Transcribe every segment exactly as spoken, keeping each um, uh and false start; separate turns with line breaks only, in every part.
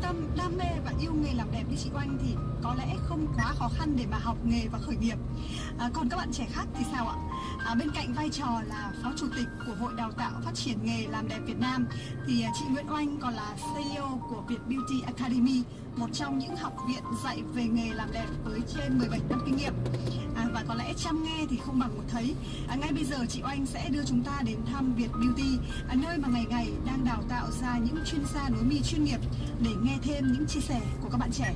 tâm, đam mê và yêu nghề làm đẹp như chị Oanh thì có lẽ không quá khó khăn để mà học nghề và khởi nghiệp. À, còn các bạn trẻ khác thì sao ạ? À, bên cạnh vai trò là phó chủ tịch của Hội Đào tạo Phát triển nghề làm đẹp Việt Nam thì chị Nguyễn Oanh còn là xê e ô của Việt Beauty Academy, một trong những học viện dạy về nghề làm đẹp với trên mười bảy năm kinh nghiệm. À, và có lẽ chăm nghe thì không bằng một thấy. À, ngay bây giờ chị Oanh sẽ đưa chúng ta đến thăm Việt Beauty, à, nơi mà ngày ngày đang đào tạo ra những chuyên gia nối mi chuyên nghiệp để nghe thêm những chia sẻ của các bạn trẻ.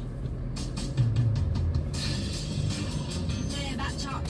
Để bạn chọn.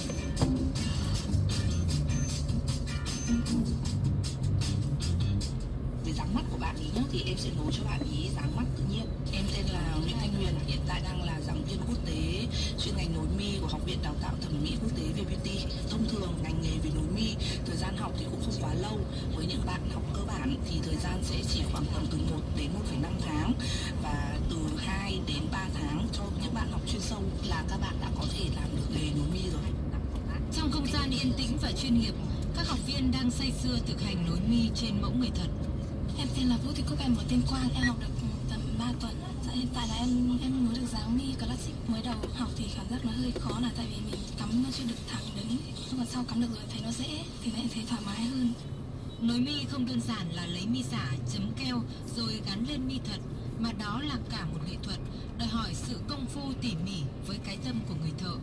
Về dáng mắt của bạn ý nhá, thì em sẽ nối cho bạn ý dáng mắt tự nhiên. Em tên là Nguyễn Thanh Huyền, hiện tại đang là giảng viên quốc tế chuyên ngành nối mi của Học viện Đào tạo Thẩm mỹ Quốc tế về Beauty. Thông thường ngành nghề về nối mi, thời gian học thì cũng không quá lâu. Với những bạn học cơ bản thì thời gian sẽ chỉ khoảng tầm từ một đến một phẩy năm tháng, và từ hai đến ba tháng cho những bạn học chuyên sâu là các bạn đã có thể làm được nghề nối mi rồi.
Trong không gian yên tĩnh và chuyên nghiệp, các học viên đang say sưa thực hành nối mi trên mẫu người thật.
Em tên là Vũ Thị Cúc, em ở Tuyên Quang, em học được tầm ba tuần. Dạ, hiện tại là em em nối được dáng mi classic. Mới đầu học thì cảm giác nó hơi khó, là tại vì mình cắm nó chưa được thẳng đứng. Nhưng mà sau cắm được rồi thấy nó dễ thì lại thấy thoải mái hơn.
Nối mi không đơn giản là lấy mi giả, chấm keo rồi gắn lên mi thật, mà đó là cả một nghệ thuật, đòi hỏi sự công phu tỉ mỉ với cái tâm của người thợ.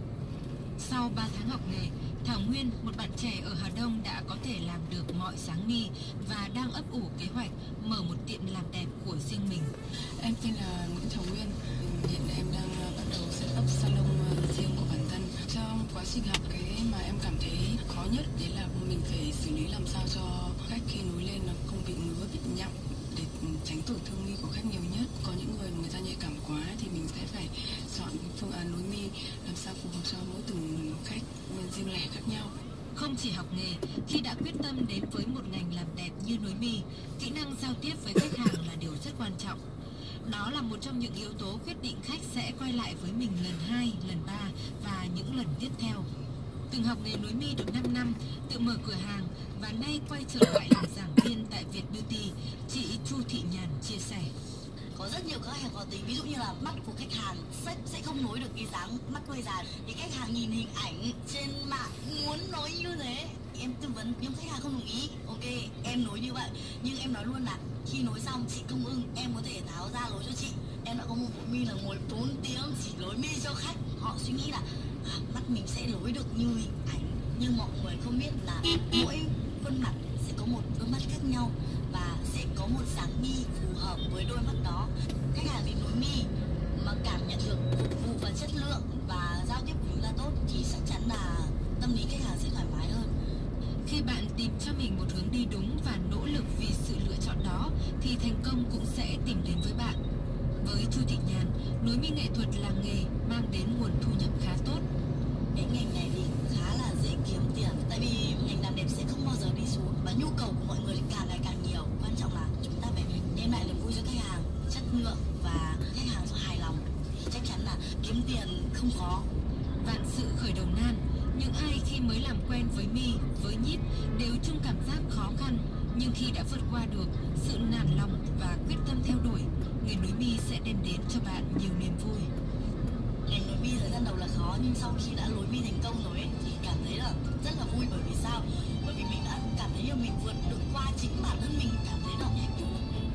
Sau ba tháng học nghề, Thảo Nguyên, một bạn trẻ ở Hà Đông đã có thể làm được mọi dáng mi và đang ấp ủ kế hoạch mở một tiệm làm đẹp của riêng mình.
Em tên là Nguyễn Thảo Nguyên, hiện em đang bắt đầu set up salon riêng của bản thân. Trong quá trình học, cái mà em cảm thấy khó nhất đấy là mình phải xử lý làm sao cho khách khi nối lên nó không bị ngứa, bị nhặng, để tránh tổn thương mi của khách nhiều nhất. Có những người mà người ta nhạy cảm quá thì mình sẽ phải chọn phương án nối mi làm sao phù hợp cho mỗi từng khách riêng lẻ khác nhau.
Không chỉ học nghề, khi đã quyết tâm đến với một ngành làm đẹp như nối mi, kỹ năng giao tiếp với khách hàng là điều rất quan trọng. Đó là một trong những yếu tố quyết định khách sẽ quay lại với mình lần hai, lần ba và những lần tiếp theo. Từng học nghề nối mi được năm năm, tự mở cửa hàng và nay quay trở lại làm giảng viên tại Việt Beauty, chị Chu Thị Nhàn chia sẻ.
Có rất nhiều các khách hàng khó tính, ví dụ như là mắt của khách hàng sẽ, sẽ không nối được cái dáng mắt hơi dài, thì khách hàng nhìn hình ảnh trên mạng muốn nối như thế, em tư vấn nhưng khách hàng không đồng ý. Ok, em nối như vậy, nhưng em nói luôn là khi nối xong chị không ưng, em có thể tháo ra nối cho chị. Em đã có một bộ mi là ngồi bốn tiếng chỉ nối mi cho khách. Họ suy nghĩ là à, mắt mình sẽ nối được như hình ảnh, nhưng mọi người không biết là mỗi khuôn mặt sẽ có một đôi mắt khác nhau và sẽ có một dáng mi phù hợp với đôi mắt đó. Khách hàng đến nối mi mà cảm nhận được phục vụ và chất lượng và giao tiếp của chúng ta tốt thì chắc chắn là tâm lý khách hàng sẽ thoải mái hơn.
Khi bạn tìm cho mình một hướng đi đúng và nỗ lực vì sự lựa chọn đó thì thành công cũng sẽ tìm đến với bạn. Với Chu Thị Nhàn, nối mi nghệ thuật là nghề mang đến nguồn thu nhập khá tốt.
Cái ngành này thì khá là dễ kiếm tiền, tại vì ngành làm đẹp sẽ không bao giờ đi xuống và nhu cầu của mọi người càng ngày càng nhiều. Quan trọng là chúng ta phải đem lại niềm vui cho khách hàng, chất lượng và khách hàng hài lòng thì chắc chắn là kiếm tiền không khó.
Vạn sự khởi đầu nan, những ai khi mới làm quen với mi, với nhíp đều chung cảm giác khó khăn, nhưng khi đã vượt qua được sự nản lòng và quyết tâm theo đuổi, nghề nối mi sẽ đem đến cho bạn nhiều niềm vui.
Ngành nối mi thời gian đầu là khó, nhưng sau khi đã nối mi thành công rồi ấy, thì cảm thấy là rất là vui. Bởi vì sao? Bởi vì mình đã cảm thấy là mình vượt được qua chính bản thân mình, cảm thấy là hạnh phúc.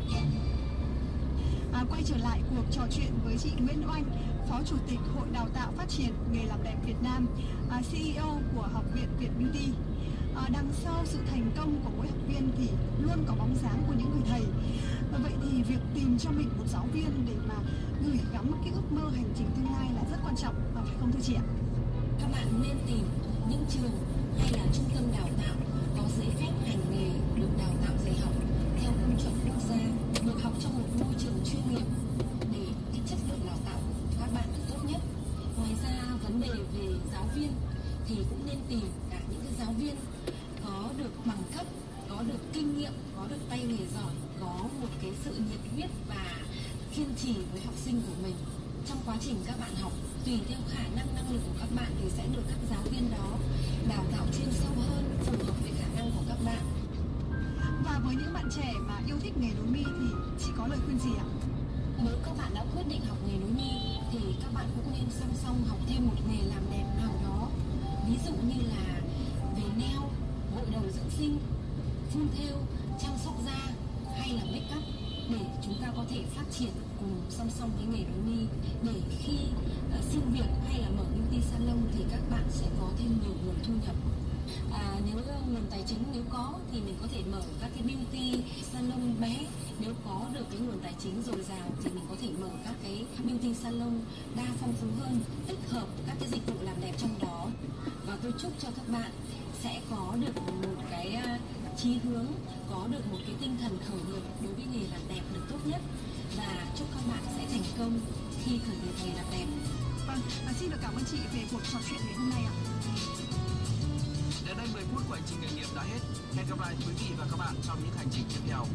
À, quay trở lại cuộc trò chuyện với chị Nguyễn Oanh, Phó Chủ tịch Hội Đào tạo Phát triển nghề làm đẹp Việt Nam, à, xê e ô của Học viện Việt Beauty. À, đằng sau sự thành công của mỗi học viên thì luôn có bóng dáng của những người thầy. À, vậy thì việc tìm cho mình một giáo viên để mà gửi gắm cái ước mơ hành trình tương lai là rất quan trọng, à, phải không thưa chị ạ?
Các bạn nên tìm những trường hay là trung tâm đào tạo có giấy phép hành nghề, được đào tạo dạy học theo quy chuẩn quốc gia, được học trong một môi trường chuyên nghiệp để cái chất lượng đào tạo của các bạn được tốt nhất. Ngoài ra vấn đề về giáo viên thì cũng nên tìm cả những cái giáo viên có được bằng cấp, có được kinh nghiệm, có được tay nghề giỏi, có một cái sự nhiệt huyết và kiên trì với học sinh của mình. Trong quá trình các bạn học, tùy theo khả năng năng lực của các bạn thì sẽ được các giáo viên đó đào tạo chuyên sâu hơn, phù hợp với khả năng của các bạn.
Và với những bạn trẻ mà yêu thích nghề nối mi thì chị có lời khuyên gì ạ?
Nếu các bạn đã quyết định học nghề nối mi thì các bạn cũng nên song song học thêm một nghề làm đẹp nào đó. Ví dụ như là về nail, gội đầu dưỡng sinh, phun thêu, chăm sóc da hay là make up, để chúng ta có thể phát triển cùng song song với nghề nối mi, để khi uh, xin việc hay là mở beauty salon thì các bạn sẽ có thêm nhiều nguồn thu nhập. À, nếu nguồn tài chính nếu có thì mình có thể mở các cái beauty salon bé. Nếu có được cái nguồn tài chính dồi dào thì mình có thể mở các cái beauty salon đa phong phú hơn, tích hợp các cái dịch vụ làm đẹp trong đó. Và tôi chúc cho các bạn sẽ có được một cái uh, chí hướng, có được một cái tinh thần khởi nghiệp đối với nghề làm đẹp được tốt nhất, và chúc các bạn sẽ thành công khi khởi nghiệp nghề làm đẹp.
Vâng, và xin được cảm ơn chị về cuộc trò chuyện ngày hôm nay ạ.
Đến đây mười phút của hành trình nghề nghiệp đã hết. Hẹn gặp lại quý vị và các bạn trong những hành trình tiếp theo.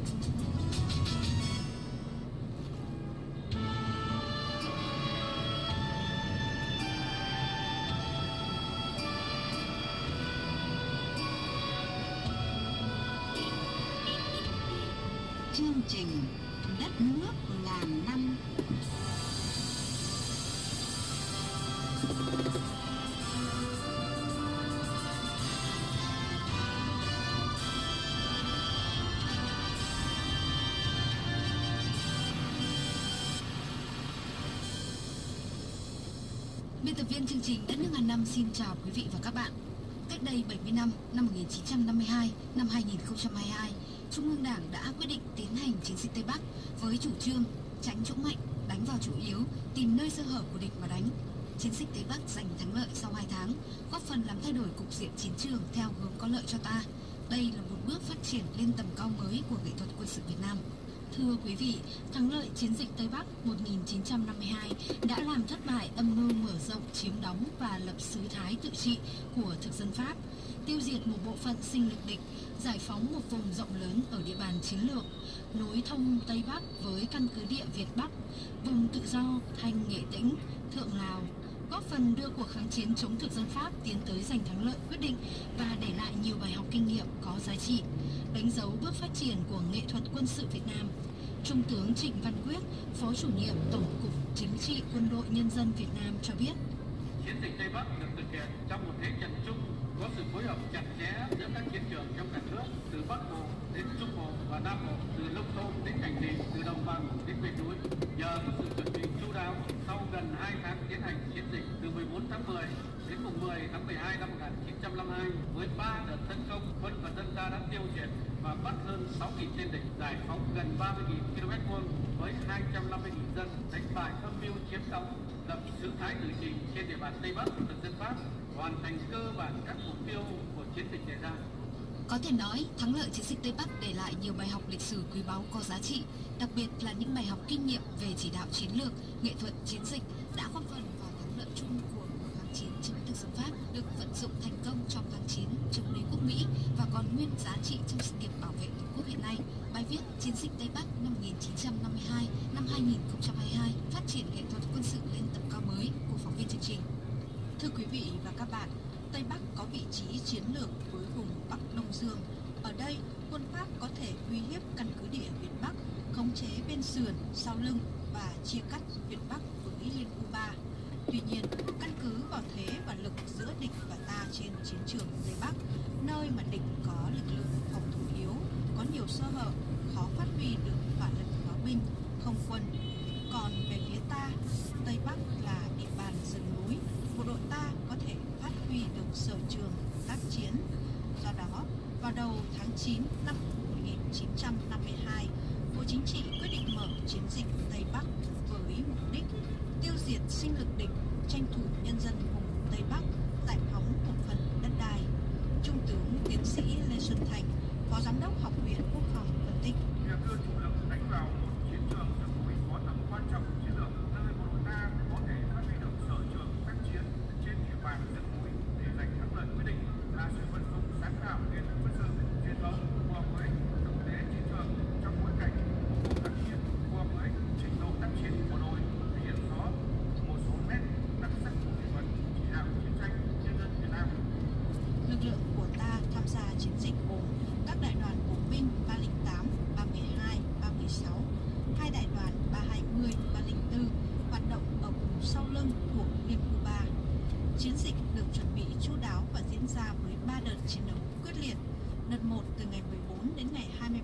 Chương trình Đất nước ngàn năm.
Biên tập viên chương trình Đất nước ngàn năm xin chào quý vị và các bạn. Cách đây bảy mươi năm, năm một nghìn chín trăm năm mươi hai, năm hai nghìn không trăm hai mươi hai, Trung ương Đảng đã quyết định tiến hành chiến dịch Tây Bắc với chủ trương tránh chỗ mạnh, đánh vào chỗ yếu, tìm nơi sơ hở của địch mà đánh. Chiến dịch Tây Bắc giành thắng lợi sau hai tháng, góp phần làm thay đổi cục diện chiến trường theo hướng có lợi cho ta. Đây là một bước phát triển lên tầm cao mới của nghệ thuật quân sự Việt Nam. Thưa quý vị, thắng lợi chiến dịch Tây Bắc một nghìn chín trăm năm mươi hai đã làm thất bại âm mưu mở rộng, chiếm đóng và lập xứ Thái tự trị của thực dân Pháp, tiêu diệt một bộ phận sinh lực địch, giải phóng một vùng rộng lớn ở địa bàn chiến lược, nối thông Tây Bắc với căn cứ địa Việt Bắc, vùng tự do Thanh Nghệ Tĩnh, Thượng Lào, góp phần đưa cuộc kháng chiến chống thực dân Pháp tiến tới giành thắng lợi quyết định và để lại nhiều bài học kinh nghiệm có giá trị, đánh dấu bước phát triển của nghệ thuật quân sự Việt Nam. Trung tướng Trịnh Văn Quyết, Phó chủ nhiệm Tổng cục Chính trị Quân đội Nhân dân Việt Nam cho biết.
Chiến dịch Tây Bắc được thực hiện trong một thế trận chung, có sự phối hợp chặt chẽ giữa các chiến trường trong cả nước, từ Bắc Bộ đến Trung Bộ và Nam Bộ, từ nông thôn đến thành thị, từ đồng bằng đến miền núi. Nhờ có sự chuẩn bị chu đáo, sau gần hai tháng tiến hành chiến dịch từ mười bốn tháng mười đến mùng mười tháng mười hai năm một nghìn chín trăm năm mươi hai, với ba đợt tấn công, quân và dân ta đã tiêu diệt và bắt hơn sáu nghìn tên địch, giải phóng gần ba mươi nghìn ki lô mét vuông với hai trăm năm mươi nghìn dân, đánh bại âm mưu chiếm đóng, lập xứ Thái tự trị trên địa bàn Tây Bắc của thực dân Pháp, hoàn thành cơ bản các mục tiêu của chiến dịch đề ra.
Có thể nói, thắng lợi chiến dịch Tây Bắc để lại nhiều bài học lịch sử quý báu có giá trị, đặc biệt là những bài học kinh nghiệm về chỉ đạo chiến lược, nghệ thuật chiến dịch đã góp phần vào thắng lợi chung của cuộc kháng chiến chống thực dân Pháp, được vận dụng thành công trong kháng chiến chống đế quốc Mỹ và còn nguyên giá trị trong sự nghiệp bảo vệ Tổ quốc hiện nay. Bài viết Chiến dịch Tây Bắc năm một nghìn chín trăm năm mươi hai, năm hai nghìn không trăm hai mươi hai, phát triển nghệ thuật quân sự lên tầm cao mới của phóng viên chương trình.
Thưa quý vị và các bạn, Tây Bắc có vị trí chiến lược với vùng Bắc Đông Dương. Ở đây, quân Pháp có thể uy hiếp căn cứ địa Việt Bắc, khống chế bên sườn, sau lưng và chia cắt Việt Bắc với Liên Cuba. Tuy nhiên, căn cứ vào thế và lực giữa địch và ta trên chiến trường Tây Bắc, nơi mà địch có lực lượng phòng thủ yếu, có nhiều sơ hở, khó phát huy được hỏa lực pháo binh, không quân. Còn về phía ta, Tây Bắc là địa bàn rừng núi, bộ đội ta có thể phát huy được sở trường tác chiến. Do đó, vào đầu tháng chín năm một nghìn chín trăm năm mươi hai, Bộ Chính trị quyết định mở chiến dịch Tây Bắc với mục đích tiêu diệt sinh lực địch, tranh thủ nhân dân vùng Tây Bắc, giải phóng một phần đất đai. Trung tướng tiến sĩ Lê Xuân Thành, Phó Giám đốc Học viện Quốc phòng phân tích.
Việc đưa chủ lực đánh vào một chiến trường rừng núi có tầm quan trọng chiến lược, nơi bộ đội ta có thể phát huy được sở trường tác chiến trên địa bàn rừng núi để giành thắng lợi quyết định, là sự vận dụng sáng tạo nghệ thuật quân sự truyền thống phù hợp với thực tế chiến trường trong bối cảnh cuộc kháng chiến, phù hợp với trình độ tác chiến của bộ đội, thể hiện rõ một số nét đặc sắc của kỷ luật chỉ đạo chiến tranh nhân dân Việt Nam.
Lực lượng của ta tham gia chiến dịch gồm các đại đoàn bộ binh ba không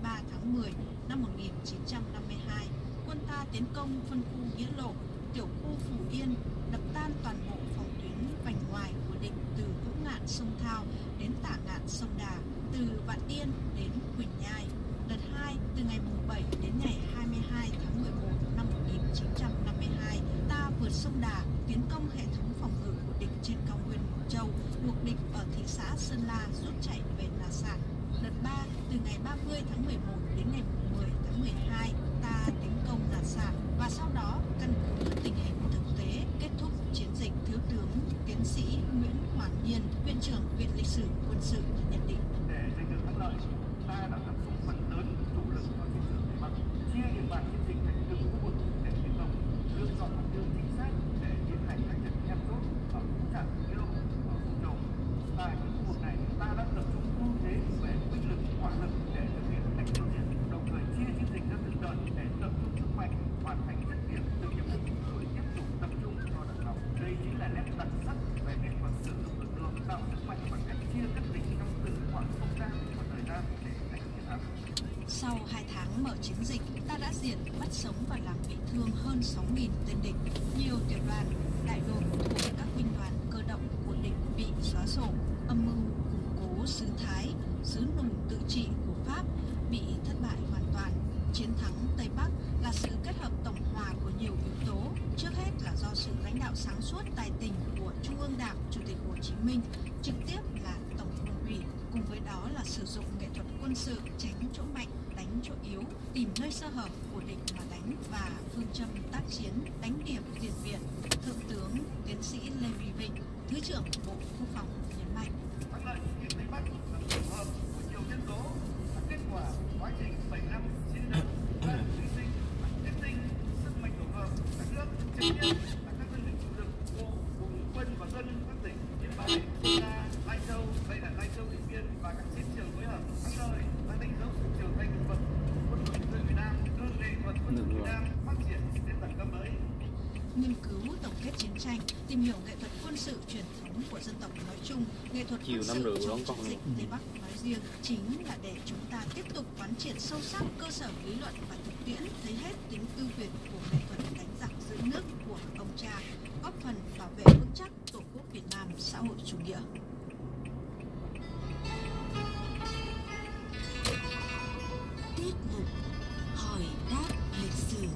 ba tháng mười năm một nghìn chín trăm năm mươi hai, quân ta tiến công phân khu Nghĩa Lộ, tiểu khu Phù Yên, đập tan toàn bộ phòng tuyến vành ngoài của địch từ Vũ Ngạn sông Thao đến Tả Ngạn sông Đà, từ Vạn Yên đến Quỳnh Nhai. Đợt hai, từ ngày bảy đến ngày hai mươi hai tháng mười một năm một nghìn chín trăm năm mươi hai, ta vượt sông Đà tiến công hệ thống phòng ngự của địch trên cao nguyên Mộc Châu, buộc địch ở thị xã Sơn La rút chạy về Nà Sản. Đợt ba, từ ngày ba mươi tháng mười một đến ngày mười tháng mười hai, ta tiến công Nà Sản và sau đó căn cứ tình hình thực tế kết thúc chiến dịch. Thiếu tướng tiến sĩ Nguyễn Hoàn Nhiên, viện trưởng Viện Lịch sử Quân sự nhận định.
Để giành được thắng lợi, ta đã tập trung phần lớn chủ lực vào chiến trường Tây Bắc, chia địa bàn chiến dịch thành từng khu vực để tiến công, lựa chọn mục tiêu chính xác để tiến hành các trận then chốt ở Phú Trạng, Nghĩa Lộ, ở Phú Châu. Tại những khu vực này, ta đã tập trung ưu thế về binh lực, hỏa lực để thực hiện đánh tiêu diệt, đồng thời chia chiến dịch ra từng đợt để tập trung sức mạnh, hoàn thành dứt điểm từng nhiệm vụ rồi tiếp tục tập trung cho đợt sau. Đây chính là nét đặc sắc về nghệ thuật sử dụng lực lượng tạo sức mạnh bằng cách chia cắt địch trong từng khoảng không gian và thời gian để đánh chiến thắng.
Sau hai tháng mở chiến dịch, ta đã diệt, bắt sống và làm bị thương hơn sáu nghìn tên địch. Nhiều tiểu đoàn, đại đồn thuộc các binh đoàn cơ động của địch bị xóa sổ. Âm mưu củng cố xứ Thái, xứ Nùng tự trị của Pháp bị thất bại hoàn toàn. Chiến thắng Tây Bắc là sự kết hợp tổng hòa của nhiều yếu tố. Trước hết là do sự lãnh đạo sáng suốt tài tình của Trung ương Đảng, Chủ tịch Hồ Chí Minh, trực tiếp là Tổng Quân ủy. Cùng với đó là sử dụng nghệ thuật quân sự, tránh chỗ mạnh, đánh chỗ yếu, tìm nơi sơ hở của địch mà đánh và phương châm tác chiến, đánh điểm diệt Việt. Thượng tướng tiến sĩ Lê Huy Vịnh, Thứ trưởng Bộ Quốc phòng nhấn mạnh.
Thắng lợi chiến Tây Bắc là tổng hợp của nhiều nhân tố, là kết quả quá trình bảy năm chiến đấu, và hy sinh, hy sinh sức mạnh tổng hợp các nước, trực tiếp là các đơn vị chủ lực, bộ, vùng quân và dân các tỉnh Yên Bái, Sơn La, Lai Châu, đây là Lai Châu, Điện Biên và các chiến trường phối hợp thắng lợi đã đánh dấu sự trưởng thành vượt quân đội nhân dân Việt Nam, đưa nghệ thuật quân đội Việt Nam phát triển đến tầm cao mới.
Nghiên cứu tổng kết chiến tranh, tìm hiểu nghệ thuật quân sự truyền thống của dân tộc nói chung, nghệ thuật quân sự trong chiến dịch Tây Bắc nói riêng chính là để chúng ta tiếp tục quán triệt sâu sắc cơ sở lý luận và thực tiễn, thấy hết tính ưu việt của nghệ thuật đánh giặc giữ nước của ông cha, góp phần bảo vệ vững chắc Tổ quốc Việt Nam xã hội chủ nghĩa.
Tiết mục hỏi đáp lịch sử.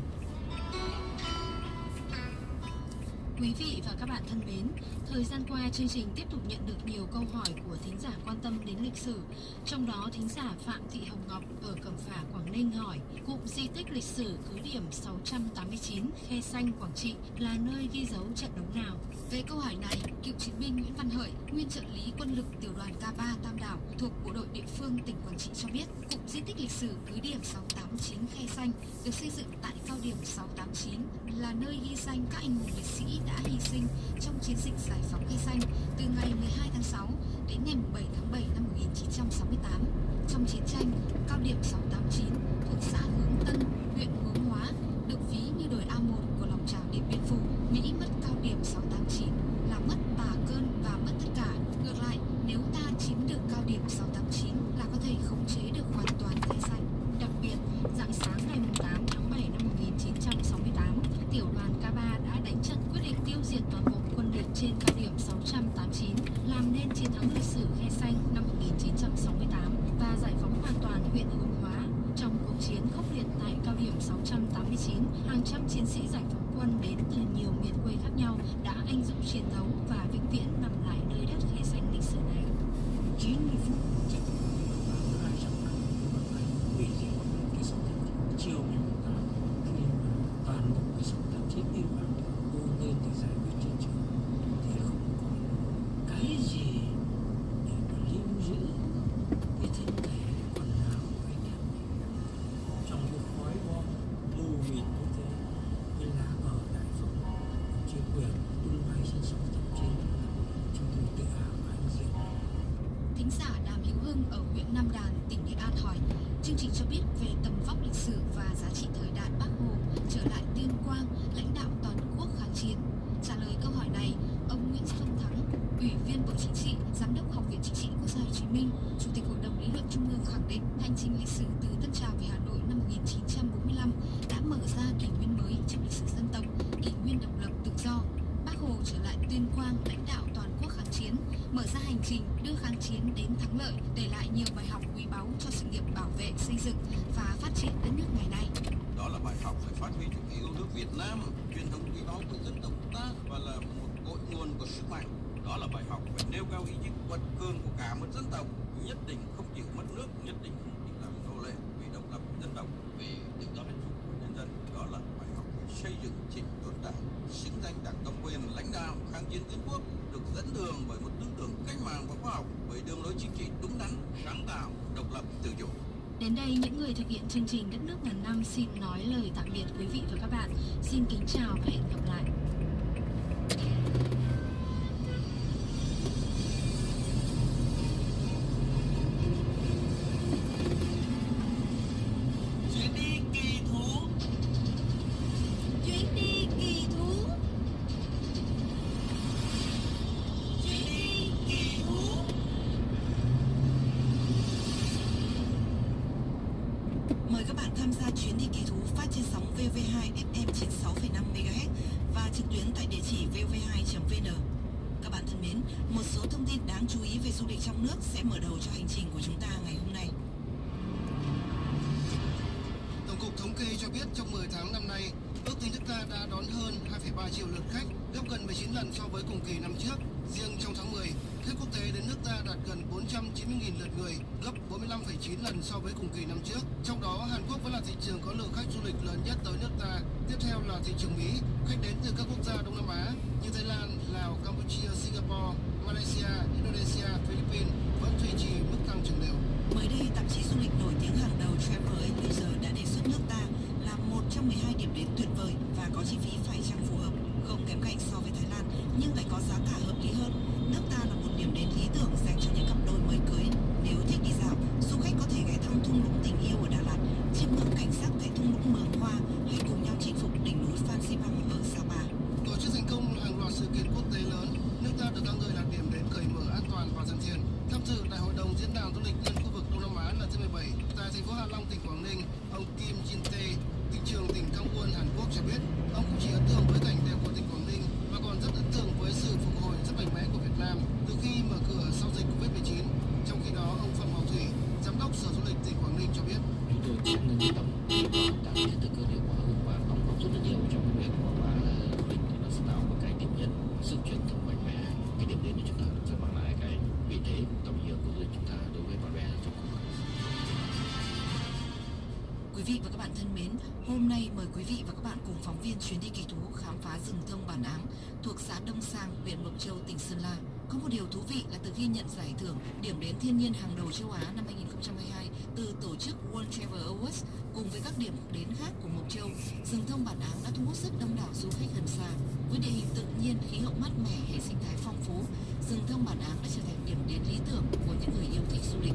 Quý vị và các bạn thân mến, thời gian qua chương trình tiếp tục nhận được nhiều câu hỏi của thính giả quan tâm đến lịch sử. Trong đó, thính giả Phạm Thị Hồng Ngọc ở Cẩm Phả, Quảng Ninh hỏi: cụm di tích lịch sử cứ điểm sáu trăm tám mươi chín Khe Sanh, Quảng Trị là nơi ghi dấu trận đấu nào? Về câu hỏi này, cựu chiến binh Nguyễn Văn Hợi, nguyên trợ lý quân lực tiểu đoàn K ba Tam Đảo thuộc bộ đội địa phương tỉnh Quảng Trị cho biết, cụm di tích lịch sử cứ điểm sáu tám chín Khe Sanh được xây dựng tại cao điểm sáu tám chín là nơi ghi danh các anh hùng liệt sĩ đã hy sinh trong chiến dịch giải phóng Khe Sanh từ ngày mười hai tháng sáu đến ngày bảy tháng bảy năm một nghìn chín trăm sáu mươi tám. Trong chiến tranh, cao điểm sáu tám chín thuộc xã Hướng Tân, huyện Hướng Hóa được ví như đồi A một của lòng trào Điện Biên Phủ. Mỹ mất cao điểm sáu tám chín là mất Tà Cơn và mất tất cả. Ngược lại, nếu ta chiếm được cao điểm sáu tám chín là có thể khống chế được hoàn toàn Khe Sanh. Đặc biệt, rạng sáng ngày tám tháng bảy năm một nghìn chín trăm sáu mươi tám, tiểu đoàn K ba đã đánh trận quyết định tiêu diệt toàn bộ quân địch trên cao điểm sáu trăm tám mươi chín, làm nên chiến thắng lịch sử Khe Sanh năm một nghìn chín trăm sáu mươi tám và giải phóng hoàn toàn huyện Hướng Hóa. Trong cuộc chiến khốc liệt tại cao điểm sáu trăm tám mươi chín, hàng trăm chiến sĩ giải phóng quân đến từ nhiều miền quê khác nhau đã anh dũng chiến đấu và vĩnh viễn nằm lại nơi đất Khe Sanh lịch sử này.
chín mươi phút trận hai trăm năm hủy diệt cái sáu tám chín chiều ngày tám khi mà toàn bộ cái sáu tám chín im lặng đưa lên để giải quyết chiến trường thì không còn cái gì để mà lưu giữ cái thân thể quần áo của anh em trong cái khói bom mù mịt như thế, cái lá cờ đại phóng trên quyền tung bay trên sáu tám chín, chúng tôi tự hào và anh diện.
Thính giả Đàm Hữu Hưng ở huyện Nam Đàn, tỉnh Nghệ An hỏi: chương trình cho biết về tầm vóc lịch sử và giá trị thời đại Bác Hồ trở lại tuyên quang lãnh đạo toàn quốc kháng chiến. Trả lời câu hỏi này, ông Nguyễn Xuân Thắng, Ủy viên Bộ Chính trị, Giám đốc Học viện Chính trị Quốc gia Hồ Chí Minh, Chủ tịch Hội đồng Lý luận Trung ương khẳng định hành trình lịch sử từ Tân Trào trình đưa kháng chiến đến thắng lợi, để lại nhiều bài học quý báu cho sự nghiệp bảo vệ, xây dựng và phát triển đất nước ngày nay.
Đó là bài học về phát huy chủ nghĩa yêu nước Việt Nam, truyền thống quý báu của dân tộc ta và là một cội nguồn của sức mạnh. Đó là bài học về nêu cao ý chí quật cường của cả một dân tộc, nhất định không chịu mất nước, nhất định không chịu làm nô lệ vì độc lập dân tộc, vì tự do hạnh phúc của nhân dân. Đó là bài học về xây dựng chỉnh đốn đảng, xứng danh đảng cầm quyền, lãnh đạo kháng chiến tiến quốc, được dẫn đường bởi một tư tưởng cách mạng và khoa học, bởi đường lối chính trị đúng đắn, sáng tạo, độc lập, tự chủ.
Đến đây, những người thực hiện chương trình Đất nước ngàn năm xin nói lời tạm biệt quý vị và các bạn. Xin kính chào và hẹn gặp lại.
Chuyến đi kỳ thú.
Chuyến đi kỳ thú.
Chuyến đi kỳ thú. Mời các bạn tham gia chuyến đi kỳ thú phát trên sóng vê o vê hai ép em chín mươi sáu phẩy năm mê ga héc và trực tuyến tại địa chỉ vê o vê hai chấm vê en. Các bạn thân mến, một số thông tin đáng chú ý về du lịch trong nước sẽ mở đầu cho hành trình của chúng ta ngày hôm nay.
Tổng cục Thống kê cho biết trong mười tháng năm nay, ước tính nước ta đã đón hơn hai phẩy ba triệu lượt khách, gấp gần mười chín lần so với cùng kỳ năm trước. Riêng trong tháng mười, khách quốc tế đến nước ta đạt gần bốn trăm chín mươi nghìn lượt người, gấp bốn mươi lăm phẩy chín lần so với cùng kỳ năm trước. Trong đó, Hàn Quốc vẫn là thị trường có lượng khách du lịch lớn nhất tới nước ta. Tiếp theo là thị trường Mỹ, khách đến từ các quốc gia Đông Nam Á như Thái Lan, Lào, Campuchia, Singapore, Malaysia, Indonesia, Philippines vẫn duy trì mức tăng trưởng đều.
Mới đây, tạp chí du lịch nổi tiếng hàng đầu Travel Advisor đã đề xuất nước ta là một trong mười hai điểm đến tuyệt vời và có chi phí phải chăng phù hợp, không kém cạnh so với Thái Lan nhưng lại có giá cả hợp lý hơn. Nước ta là một điểm đến lý tưởng dành cho những cặp đôi mới cưới. Nếu thích đi dạo, du khách có thể ghé thăm thung lũng tình yêu ở Đà Lạt, chiêm ngưỡng cảnh sắc tại thung lũng Mường Hoa hay cùng nhau chinh phục đỉnh núi Phan Xipang ở Sapa.
Tổ chức thành công hàng loạt sự kiện quốc tế lớn, nước ta được ca ngợi là điểm đến cởi mở, an toàn và thân thiện. Tham dự Đại hội đồng diễn đàn du lịch liên khu vực Đông Nam Á lần thứ mười bảy tại thành phố Hạ Long, tỉnh Quảng Ninh, ông Kim Jin Tae, thị trưởng tỉnh Gangwon, Hàn Quốc cho biết, ông không chỉ ấn tượng với cảnh đẹp của tỉnh Quảng Ninh mà còn rất ấn tượng với sự phục hồi rất mạnh mẽ của Việt Nam từ khi mở cửa sau dịch Covid mười chín. Trong khi đó, ông Phạm Ngọc Thủy, giám đốc Sở Du lịch tỉnh Quảng Ninh cho biết,
chúng tôi cũng nâng tầm tạo thiết thực hơn, hiệu quả hơn và đóng góp rất là nhiều trong việc quảng bá du lịch. Nó sẽ tạo một cái điểm nhấn, sự truyền thông mạnh mẽ. Cái điểm đến của chúng ta sẽ mang lại cái vị thế, tầm nhìn của du lịch chúng ta đối với bạn bè trong khu vực.
Quý vị và các bạn thân mến, hôm nay mời quý vị và các bạn cùng phóng viên chuyến đi kỳ thú khám phá rừng thông Bản Áng thuộc xã Đông Sang, huyện Mộc Châu, tỉnh Sơn La. Có một điều thú vị là từ khi nhận giải thưởng điểm đến thiên nhiên hàng đầu châu Á năm hai nghìn không trăm hai mươi hai từ tổ chức World Travel Awards cùng với các điểm đến khác của Mộc Châu, rừng thông Bản Áng đã thu hút rất đông đảo du khách gần xa. Với địa hình tự nhiên, khí hậu mát mẻ, hệ sinh thái phong phú, rừng thông Bản Áng đã trở thành điểm đến lý tưởng của những người yêu thích du lịch.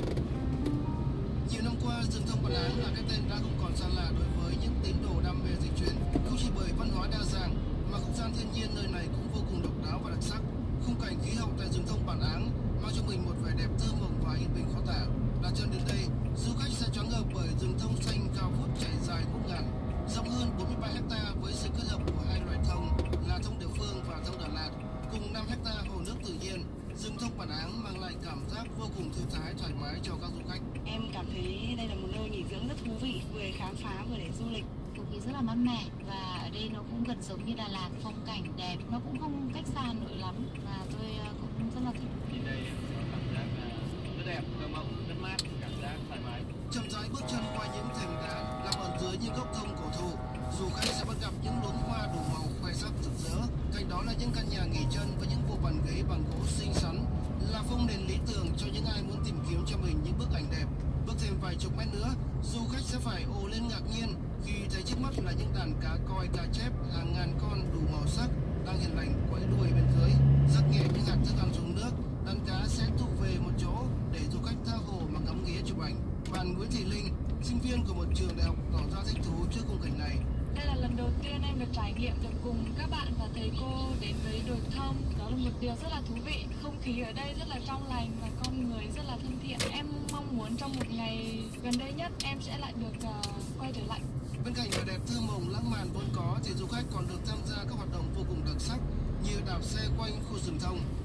Nhiều năm qua, rừng thông Bản Áng là cái tên đã không còn xa lạ đối với những tín đồ đam mê dịch chuyển. Không chỉ bởi văn hóa đa dạng, mà không gian thiên nhiên nơi này cũng vô cùng độc đáo và đặc sắc. Khung cảnh khí hậu tại rừng thông Bản Áng mang cho mình một vẻ đẹp thơ mộng và yên bình khó tả. Đặt chân đến đây, du khách sẽ choáng ngợp bởi rừng thông xanh cao vút trải dài ngút ngàn, rộng hơn bốn mươi ba héc-ta với sự kết hợp của hai loài thông là thông địa phương và thông Đà Lạt, cùng năm héc-ta hồ nước tự nhiên. Rừng thông Bản Áng mang lại cảm giác vô cùng thư thái, thoải mái cho các du khách.
Em cảm thấy đây là một nơi nghỉ dưỡng rất thú vị, vừa khám phá vừa để du lịch.
Không khí rất là mát mẻ và ở đây nó cũng gần giống như Đà Lạt, phong cảnh đẹp, nó cũng không cách xa Hà Nội lắm và tôi cũng rất là thích.
Thì đây có cảm giác rất đẹp, thơ mộng, rất mát, cảm giác thoải mái.
Chậm rãi bước chân qua những thềm đá nằm ẩn dưới những gốc thông cổ thụ, du khách sẽ bắt gặp những luống hoa đủ màu khoe sắc rực rỡ. Cạnh đó là những căn nhà nghỉ chân với những bộ bàn ghế bằng gỗ xinh xắn, là phông nền lý tưởng cho những ai muốn tìm kiếm cho mình những bức ảnh đẹp. Bước thêm vài chục mét nữa, du khách sẽ phải ồ lên ngạc nhiên khi thấy trước mắt là những đàn cá coi, cá chép hàng ngàn con đủ màu sắc đang hiền lành quẫy đuôi bên dưới. Rắc nhẹ những hạt thức ăn xuống nước, đàn cá sẽ tụ về một chỗ để du khách tha hồ mà ngắm nghía chụp ảnh. Bạn Nguyễn Thị Linh, sinh viên của một trường đại học, tỏ ra thích thú trước khung cảnh này.
Đây là lần đầu tiên em được trải nghiệm được cùng các bạn và thầy cô đến với đồi thông. Đó là một điều rất là thú vị. Không khí ở đây rất là trong lành và con người rất là thân thiện. Em mong muốn trong một ngày gần đây nhất em sẽ lại được uh, quay trở lại.
Bên cạnh vẻ đẹp thơ mộng lãng mạn vốn có thì du khách còn được tham gia các hoạt động vô cùng đặc sắc như đạp xe quanh khu rừng thông.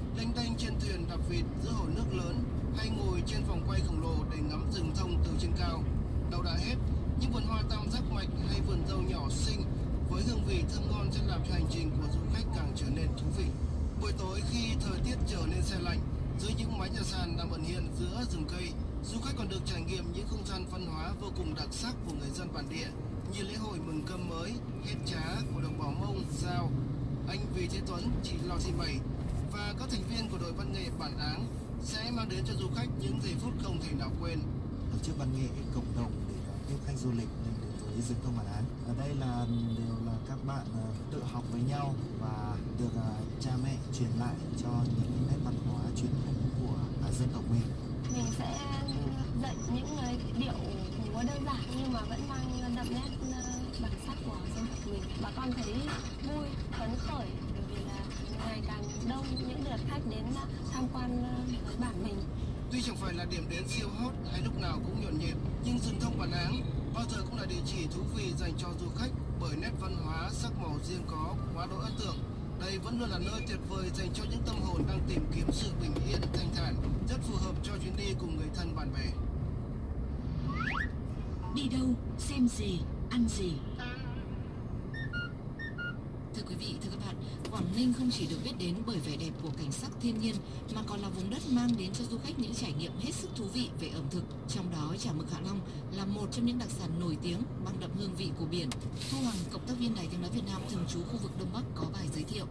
lênh đênh trên thuyền đạp vịt giữa hồ nước lớn hay ngồi trên vòng quay khổng lồ để ngắm rừng thông từ trên cao. Đâu đã hết, những vườn hoa tam giác mạch hay vườn dâu nhỏ xinh với hương vị thơm ngon sẽ làm cho hành trình của du khách càng trở nên thú vị. Buổi tối khi thời tiết trở nên se lạnh, dưới những mái nhà sàn nằm ẩn hiện giữa rừng cây, du khách còn được trải nghiệm những không gian văn hóa vô cùng đặc sắc của người dân bản địa, như lễ hội mừng cơm mới, hết trá của đồng bào Mông, Dao, anh Vì Thế Tuấn, chị Lò Thị Bảy và các thành viên của đội văn nghệ bản Áng sẽ mang đến cho du khách những giây phút không thể nào quên.
Tổ chức văn nghệ cộng đồng để tiếp khách du lịch đến với rừng thông bản Áng. Ở đây là đều là các bạn tự học với nhau và được cha mẹ truyền lại cho những nét văn hóa truyền thống của dân tộc mình.
Mình sẽ dạy những điệu múa đơn giản nhưng mà vẫn mang đậm nét bản sắc của dân tộc mình. Bà con thấy vui, phấn khởi bởi vì là ngày càng đông những lượt khách đến tham quan bản mình.
Tuy chẳng phải là điểm đến siêu hot hay lúc nào cũng nhộn nhịp, nhưng rừng thông bản Áng bao giờ cũng là địa chỉ thú vị dành cho du khách bởi nét văn hóa sắc màu riêng có quá đỗi ấn tượng. Đây vẫn luôn là nơi tuyệt vời dành cho những tâm hồn đang tìm kiếm sự bình yên, thanh thản, rất phù hợp cho chuyến đi cùng người thân bạn bè.
Đi đâu, xem gì, ăn gì?
Thưa quý vị, thưa các bạn, Quảng Ninh không chỉ được biết đến bởi vẻ đẹp của cảnh sắc thiên nhiên mà còn là vùng đất mang đến cho du khách những trải nghiệm hết sức thú vị về ẩm thực. Trong đó, chả mực Hạ Long là một trong những đặc sản nổi tiếng mang đậm hương vị của biển. Thu Hằng, cộng tác viên Đài Tiếng nói Việt Nam thường trú khu vực Đông Bắc có bài giới thiệu.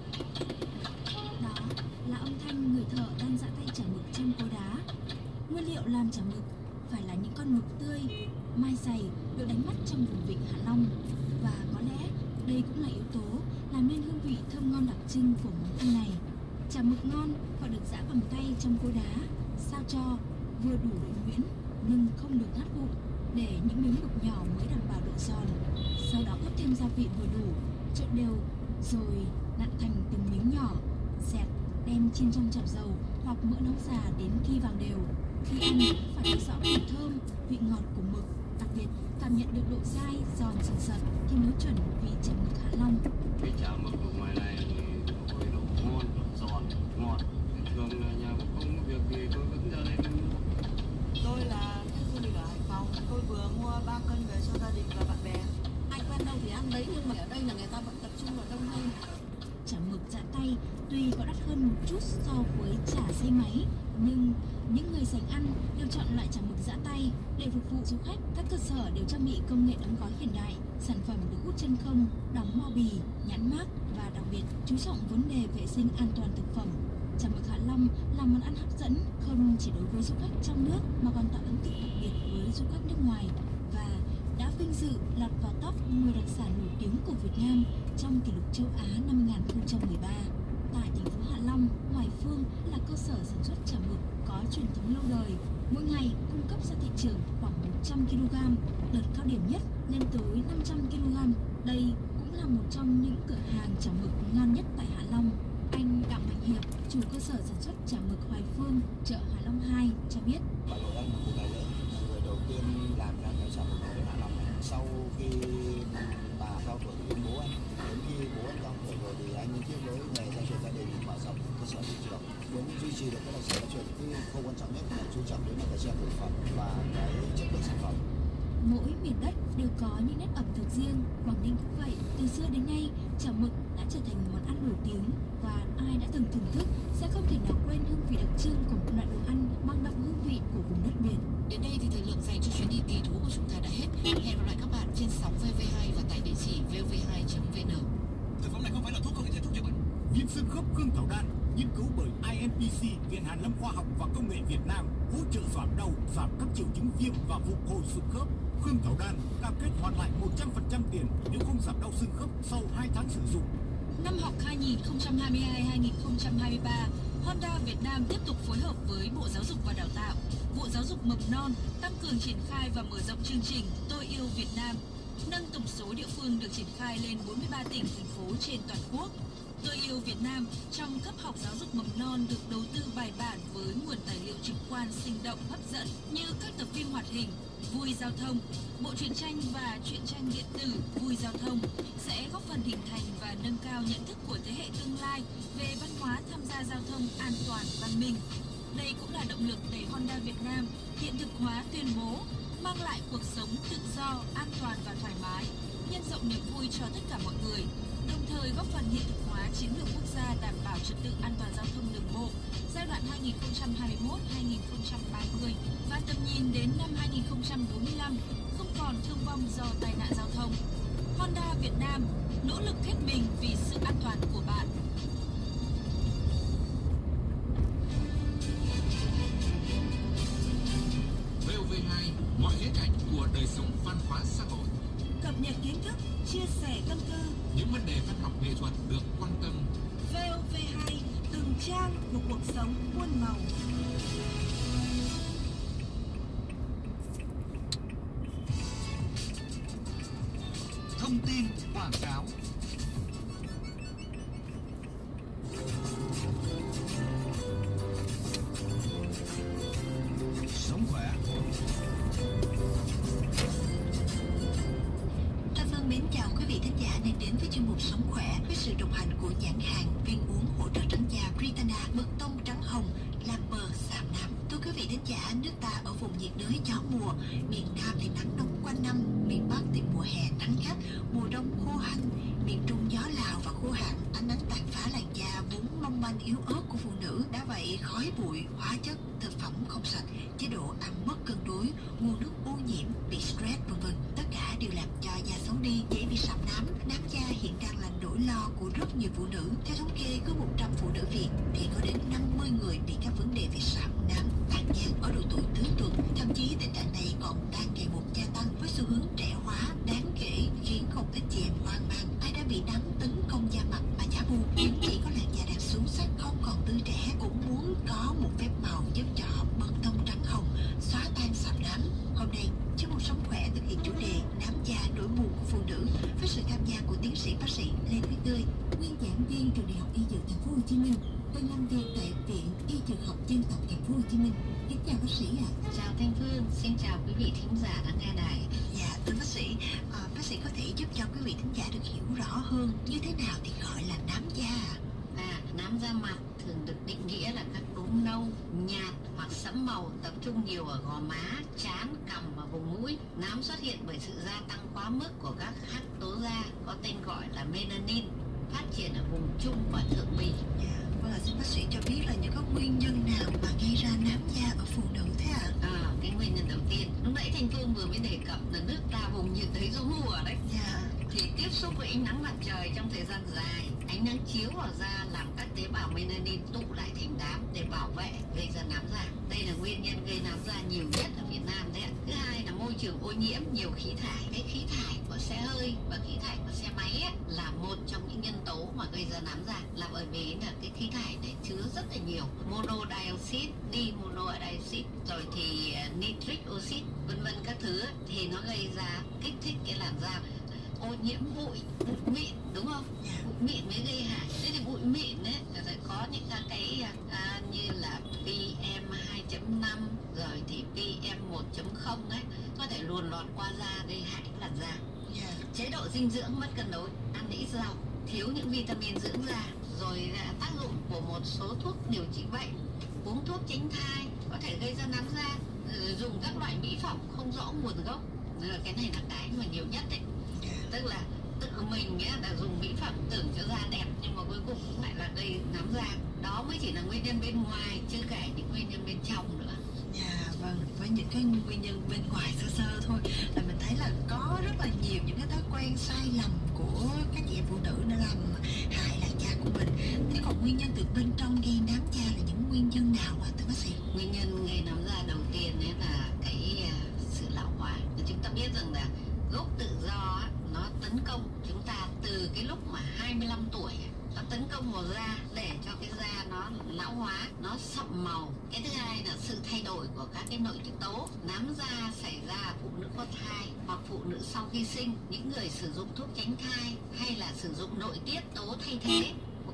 Đó là âm thanh người thợ đang giã tay chả mực trong cối đá. Nguyên liệu làm chả mực phải là những con mực tươi, mai dày được đánh bắt trong vùng vịnh Hạ Long, và có lẽ đây cũng là yếu tố làm nên hương vị thơm ngon đặc trưng của món ăn này. Chả mực ngon phải được giã bằng tay trong cối đá, sao cho vừa đủ độ nhuyễn nhưng không được nát vụn, để những miếng mực nhỏ mới đảm bảo độ giòn. Sau đó ướp thêm gia vị vừa đủ, trộn đều rồi nặn thành từng miếng nhỏ, dẹt đem chiên trong chảo dầu hoặc mỡ nóng già đến khi vàng đều. Khi ăn phải thấy rõ mùi thơm, vị ngọt của mực, đặc biệt cảm nhận được độ dai, giòn sần sật thì mới chuẩn vị chả mực Hạ Long.
Cái chả mực ở ngoài này thì hơi độ ngon, giòn, ngọt. Thường là nhà không có việc gì tôi vẫn ra đây mua.
Tôi là khách du lịch ở Hải Phòng, tôi vừa mua ba cân về cho gia đình và bạn bè. Ai quen đâu thì ăn đấy, nhưng mà ở đây là người ta vẫn tập trung vào đông hơn.
Chả mực giã tay tuy có đắt hơn một chút so với chả xay máy, nhưng những người sành ăn đều chọn loại chả mực giã tay để phục vụ du khách. Các cơ sở đều trang bị công nghệ đóng gói hiện đại, sản phẩm được hút chân không, đóng bao bì, nhãn mác và đặc biệt chú trọng vấn đề vệ sinh an toàn thực phẩm. Chả mực Hạ Long là món ăn hấp dẫn không chỉ đối với du khách trong nước mà còn tạo ấn tượng đặc biệt với du khách nước ngoài, và đã vinh dự lọt vào top mười đặc sản nổi tiếng của Việt Nam trong kỷ lục châu Á năm hai nghìn không trăm mười ba. Tại thành phố Hạ Long, Hoài Phương là cơ sở sản xuất chả mực có truyền thống lâu đời, mỗi ngày cung cấp ra thị trường khoảng một trăm ki lô gam, đợt cao điểm nhất lên tới năm trăm ki lô gam. Đây cũng là một trong những cửa hàng chả mực ngon nhất tại Hạ Long. Anh Đặng Mạnh Hiệp, chủ cơ sở sản xuất chả mực Hoài Phương, chợ Hạ Long hai cho biết.
Bà nội anh là một người lớn, người đầu tiên làm ra cái chả mực ở Hạ Long này. Sau khi bà cao tuổi với bố anh, đến khi bố anh cao tuổi rồi thì anh tiếp nối nghề gia truyền gia đình, mở rộng cơ sở thị trường. Muốn duy trì được cái đặc sản gia truyền, cái khâu quan trọng nhất là chú trọng đến cái chất lượng phẩm và cái chất lượng sản phẩm.
Mỗi miền đất đều có những nét ẩm thực riêng, Quảng Ninh cũng vậy. Từ xưa đến nay, chả mực đã trở thành món ăn nổi tiếng và ai đã từng thưởng thức sẽ không thể nào quên hương vị đặc trưng của một loại đồ ăn mang đậm hương vị của vùng đất biển.
Đến đây thì thời lượng dành cho chuyến đi kỳ thú của chúng ta đã hết. Hẹn gặp lại các bạn trên sóng vê vê hai và tại địa chỉ vê o vê hai chấm vê en.
Thực phẩm này không phải là thuốc, không thể thuốc chữa bệnh. Viên xương khớp Khương Thảo Đan, nghiên cứu bởi i em pê xê, Viện Hàn Lâm Khoa học và Công nghệ Việt Nam, hỗ trợ giảm đau, giảm các triệu chứng viêm và phục hồi xương khớp. Khương Thảo Đan cam kết hoàn lại một trăm phần trăm tiền nếu không giảm đau xương khớp sau hai tháng sử dụng.
Năm học hai nghìn không trăm hai mươi hai hai nghìn không trăm hai mươi ba, Honda Việt Nam tiếp tục phối hợp với Bộ Giáo dục và Đào tạo, Bộ Giáo dục mầm non tăng cường triển khai và mở rộng chương trình Tôi yêu Việt Nam, nâng tổng số địa phương được triển khai lên bốn mươi ba tỉnh, thành phố trên toàn quốc. Tôi yêu Việt Nam trong cấp học giáo dục mầm non được đầu tư bài bản với nguồn tài liệu trực quan sinh động hấp dẫn như các tập phim hoạt hình,
Vui giao thông, bộ truyện tranh và truyện tranh điện tử Vui giao thông sẽ góp phần hình thành và nâng cao nhận thức của thế hệ tương lai về văn hóa tham gia giao thông an toàn văn minh. Đây cũng là động lực để Honda Việt Nam hiện thực hóa tuyên bố mang lại cuộc sống tự do, an toàn và thoải mái, nhân rộng niềm vui cho tất cả mọi người, đồng thời góp phần hiện thực hóa chiến lược quốc gia đảm bảo trật tự an toàn giao thông đường bộ giai đoạn hai nghìn không trăm hai mươi mốt đến hai nghìn không trăm ba mươi và tầm nhìn đến năm hai nghìn không trăm bốn mươi lăm, không còn thương vong do tai nạn giao thông. Honda Việt Nam nỗ lực hết mình vì sự an toàn của bạn.
vê o vê hai, mọi khía cạnh của đời sống văn hóa xã hội.
Cập nhật kiến thức, chia sẻ tâm tư.
Những vấn đề văn học nghệ thuật được quan tâm.
vê o vê hai, từng trang của cuộc sống muôn màu.
Thông tin quảng cáo. Sống khỏe.
Ta Vân mến chào quý vị thính giả đang đến với chuyên mục Sống khỏe với sự đồng hành của nhãn hàng viên uống hỗ trợ trắng da Britana, mật tông trắng hồng, làm bờ sạm nám. Thưa quý vị thính giả, nước ta ở vùng nhiệt đới gió mùa, miền Nam thì nắng nóng quanh năm, miền Bắc thì mùa hè nắng gắt, mùa đông khô hanh, miền Trung gió Lào và khô hạn, ánh nắng tàn phá làn da vốn mong manh yếu ớt của phụ nữ. Đã vậy, khói bụi, hóa chất, thực phẩm không sạch, chế độ ăn mất cân đối, nguồn nước ô nhiễm, bị stress vân vân, tất cả đều làm cho da xấu đi, dễ bị sạm nám. Nám da hiện đang là nỗi lo của rất nhiều phụ nữ. Theo thống kê, cứ một trăm phụ nữ Việt thì có đến năm mươi người bị các vấn đề về sạm nám, tàn nhang ở độ tuổi tứ tuần. Thậm chí tình trạng này còn đang ngày một gia tăng với xu hướng trẻ hóa đáng kể, khiến không ít chị em hoang mang. Ai đã bị nám tấn công da mặt mà chả buồn, những chị có làn da đang xuống sắc không còn tươi trẻ cũng muốn có một phép màu giúp cho bớt tông trắng hồng, xóa tan sạm nám. Hôm nay, chương mục Sống khỏe thực hiện chủ đề nám da nỗi buồn của phụ nữ với sự tham gia của tiến sĩ bác sĩ Lê Quý Tươi, nguyên giảng viên trường Đại học Y Dược Thành phố Hồ Chí Minh, đang làm việc tại Viện Y Dược học Dân tộc Thành phố Hồ Chí Minh. Kính chào bác sĩ ạ. À.
Chào Thanh Phương, xin chào quý vị thính giả đang nghe đài.
Dạ, thưa bác sĩ, à, bác sĩ có thể giúp cho quý vị thính giả được hiểu rõ hơn như thế nào thì gọi là nám da?
À, nám da mặt thường được định nghĩa là các đốm nâu, nhạt hoặc sẫm màu tập trung nhiều ở gò má, trán, cằm và vùng mũi. Nám xuất hiện bởi sự gia tăng quá mức của các hắc tố da có tên gọi là melanin, phát triển ở vùng trung và thượng bì.
Dạ, vâng ạ, xin bác sĩ cho biết là những cái nguyên nhân nào mà gây ra nám da ở phụ nữ thế ạ? À?
À, cái nguyên nhân đầu tiên, lúc nãy Thanh Phương vừa mới đề cập là nước ta vùng nhiệt đới gió mùa đấy.
Dạ.
Thì tiếp xúc với ánh nắng mặt trời trong thời gian dài, ánh nắng chiếu vào da làm các tế bào melanin tụ lại thành đám để bảo vệ, gây ra nám da. Đây là nguyên nhân gây nám da nhiều nhất ở Việt Nam đấy ạ. Thứ hai là môi trường ô nhiễm, nhiều khí thải. Cái khí thải của xe hơi và khí thải của xe máy ấy, là một trong những nhân tố mà gây ra nám da, là bởi vì là cái khí thải này chứa rất là nhiều monodioxide, dimonoxide, rồi thì nitric oxide, vân vân các thứ ấy, thì nó gây ra kích thích cái làn da. Ô nhiễm bụi, bụi mịn đúng không? Bụi mịn mới gây hại. Thế thì bụi mịn ấy phải có những cái à, như là pê em hai chấm năm rồi thì pê em một chấm không ấy có thể luồn lọt qua da gây hại làn da. Yeah. Chế độ dinh dưỡng mất cân đối, ăn ít rau, thiếu những vitamin dưỡng da, rồi tác dụng của một số thuốc điều trị bệnh, uống thuốc tránh thai có thể gây ra nám da, dùng các loại mỹ phẩm không rõ nguồn gốc. Cái này là cái mà nhiều nhất đấy. Tức là tự mình ấy, là dùng mỹ phẩm tưởng cho da đẹp nhưng mà cuối cùng cũng lại là gây nám da. Đó mới chỉ là nguyên nhân bên ngoài, chưa kể những nguyên nhân bên trong nữa.
Dạ vâng, với những cái nguyên nhân bên ngoài sơ sơ thôi là mình thấy là có rất là nhiều những cái thói quen sai lầm của các chị em phụ nữ đã làm hại làn da của mình. Thế còn nguyên nhân từ bên trong gây nám da là những nguyên nhân nào ạ thưa bác sĩ?
Nguyên nhân gây nám da đầu tiên ấy là cái uh, sự lão hóa. Chúng ta biết rằng là gốc tự do á, nó tấn công chúng ta từ cái lúc mà hai mươi lăm tuổi, nó tấn công vào da để cho cái da nó lão hóa, nó sậm màu. Cái thứ hai là sự thay đổi của các cái nội tiết tố. Nám da xảy ra phụ nữ có thai hoặc phụ nữ sau khi sinh, những người sử dụng thuốc tránh thai hay là sử dụng nội tiết tố thay thế.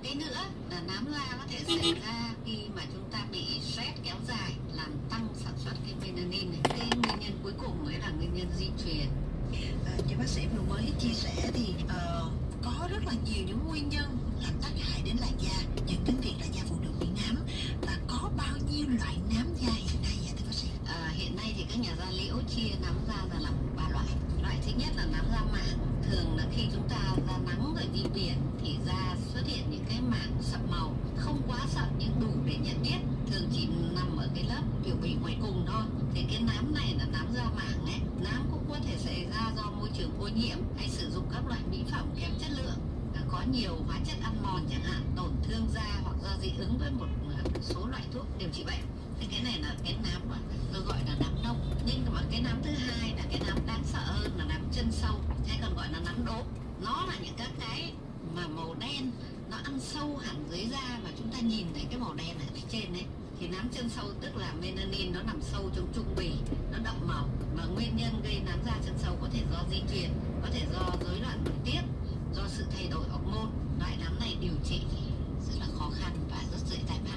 cái nữa là nám da có thể xảy ra khi mà chúng ta bị stress kéo dài làm tăng sản xuất cái melanin này. Cái nguyên nhân cuối cùng mới là nguyên nhân di truyền. À, như bác sĩ vừa mới chia sẻ thì uh, có rất là nhiều những nguyên nhân làm tác hại đến làn da, dẫn đến việc là da phụ nữ bị nám. Và có bao nhiêu loại nám da hiện nay vậy thưa bác sĩ? À, hiện nay thì các nhà da liễu chia nám da ra làm ba loại. Loại thứ nhất là nám da mảng. Thường là khi chúng ta da nắng rồi đi biển thì da xuất hiện những cái mảng sậm màu, không quá sậm nhưng đủ để nhận biết, thường chỉ nằm ở cái lớp biểu bì ngoài cùng thôi. Thì cái nám này là nám da mảng ấy. Nám cũng có thể xảy ra do môi trường ô nhiễm hay sử dụng các loại mỹ phẩm kém chất lượng, có nhiều hóa chất ăn mòn chẳng hạn, tổn thương da hoặc do dị ứng với một số loại thuốc điều trị bệnh. Thì cái này là cái nám mà tôi gọi là nám nông. Nhưng mà cái nám thứ hai là cái nám đáng sợ hơn là nám chân sâu, hay còn gọi là nám đốm. Nó là những các cái mà màu đen nó ăn sâu hẳn dưới da mà chúng ta nhìn thấy cái màu đen ở phía trên đấy. Thì nám chân sâu tức là melanin nó nằm sâu trong trung bì, nó đậm màu. Và nguyên nhân gây nám da chân sâu có thể do di truyền, có thể do rối loạn nội tiết, do sự thay đổi hormone. Loại nám này điều trị thì rất là khó khăn và rất dễ tái phát.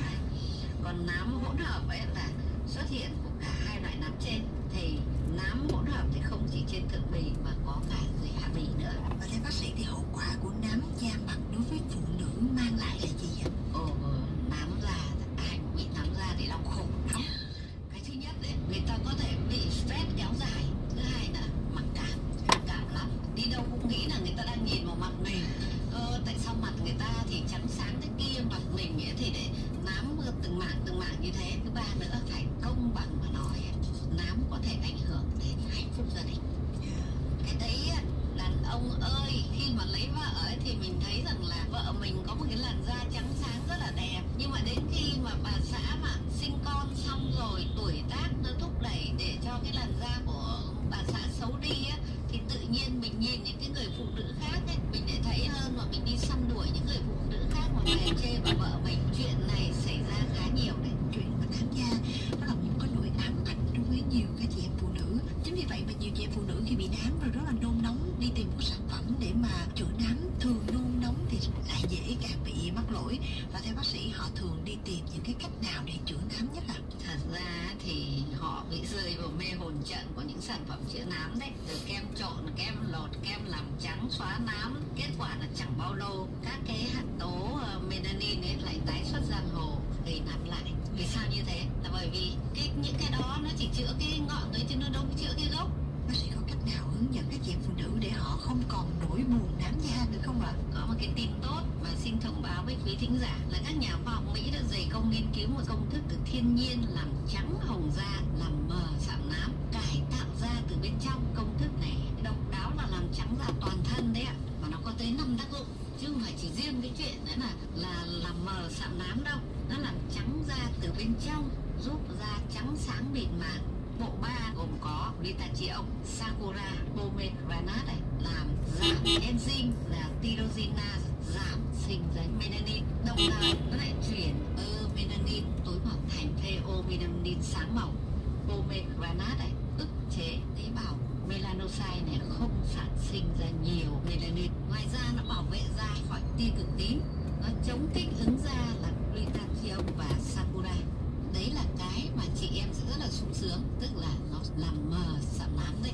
Còn nám hỗn hợp ấy là xuất hiện của cả hai loại nám trên. Thì nám hỗn hợp thì không chỉ trên thượng bì mà có cả dưới hạ bì nữa. Và theo bác sĩ thì hậu quả của nám da mặt đối với phụ nữ mang lại là gì vậy? Ồ, nám da, ai cũng bị nám da thì đau khổ lắm. Cái thứ nhất đấy, người ta có thể bị stress kéo dài. Thứ hai là mặc cảm, mặc cảm lắm. Đi đâu cũng nghĩ là người ta đang nhìn vào mặt mình. Ờ, tại sao mặt người ta thì trắng sáng thế kia, mặt mình ấy thì để nám từng mảng từng mảng như thế. Thứ ba nữa phải công bằng mà nói, nám có thể ảnh hưởng đến hạnh phúc gia đình. Cái đấy đàn ông ơi, khi mà lấy vợ ấy thì mình thấy rằng là vợ mình có một cái làn da trắng sáng rất là đẹp, nhưng mà đến khi mà bà xã mà sinh con xong rồi tuổi tác nó thúc đẩy để cho cái làn da của bà xã xấu đi á, thì tự nhiên mình nhìn những cái người phụ nữ khác ấy, mình lại thấy hơn, và mình đi săn đuổi những người phụ nữ khác mà về chê bà vợ mình. Chuyện này xảy ra khá nhiều đấy. Chuyện mà nám da nó là một cái nỗi ám ảnh đối với nhiều các chị em phụ nữ. Chính vì vậy mà nhiều chị em phụ nữ khi bị nám rồi rất là nôn nóng đi tìm một sản phẩm để mà chữa nám. Thường nôn nóng thì lại dễ càng bị mắc lỗi. Và theo bác sĩ họ thường đi tìm những cái cách nào để chữa nám nhất ạ? Thật ra thì họ bị rơi vào mê hồn trận của những sản phẩm chữa nám đấy. Từ kem trộn, kem lột, kem làm trắng xóa nám. Kết quả là chẳng bao lâu các cái hạt tố melanin ấy lại tái xuất giang hồ, gây nám lại. Vì sao như thế? Là bởi vì cái, những cái đó nó chỉ chữa cái ngọn thôi chứ nó đâu chữa cái gốc. Bác sĩ có cách nào hướng dẫn các chị em phụ nữ để họ không còn nỗi buồn nám da nữa không ạ? À? Có một cái tin tốt mà xin thông báo với quý thính giả là các nhà khoa học Mỹ đã dày công nghiên cứu một công thức từ thiên nhiên làm trắng hồng da, làm mờ sạm nám, cải tạo da từ bên trong. Công thức này độc đáo là làm trắng da toàn thân đấy ạ, mà nó có tới năm tác dụng, chứ không phải chỉ riêng cái chuyện đấy là là làm mờ sạm nám đâu. Nó làm trắng da từ bên trong, giúp da trắng sáng mịn màng. Bộ ba gồm có glutathione, sakura, pomegranate này, làm giảm enzyme là tyrosinase, giảm sinh ra melanin. Đồng thời nó lại chuyển eumelanin tối màu thành pheomelanin sáng màu. Pomegranate này ức chế tế bào melanocyte này không sản sinh ra nhiều melanin. Ngoài ra nó bảo vệ da khỏi tia cực tím, nó chống kích ứng da là glutathione và sakura. Đấy là cái mà chị em sẽ rất là sung sướng, tức là nó làm mờ sạm nám đấy.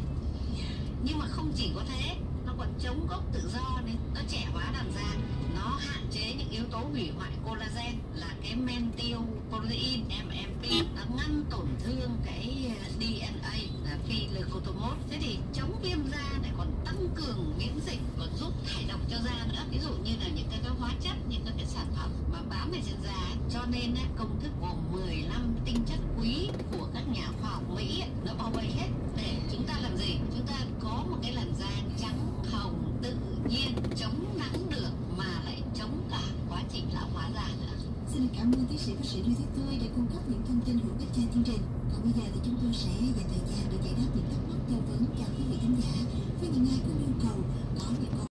Nhưng mà không chỉ có thế, nó còn chống gốc tự do nên nó trẻ hóa làn da, nó hạn chế những yếu tố hủy hoại collagen là cái men tiêu protein em em pê, nó ngăn tổn thương cái đê en a là phyllocoutamate. Thế thì chống viêm da này còn tăng cường miễn dịch, còn giúp thải độc cho da nữa. Ví dụ như là những cái, cái hóa chất, những cái, cái sản phẩm mà bám ở trên da ấy. Cho nên ấy, công thức gồm mười lăm tinh chất quý của các nhà khoa học Mỹ ấy, nó bao vây hết để chúng ta làm gì? Chúng ta có một cái làn da trắng hồng tự nhiên, chống nắng được mà lại chống cả quá trình lão hóa da nữa.
Xin cảm ơn tiến sĩ bác sĩ Lê Thiết Tươi để cung cấp những thông tin hữu ích cho chương trình. Còn bây giờ thì chúng tôi sẽ dành thời gian để giải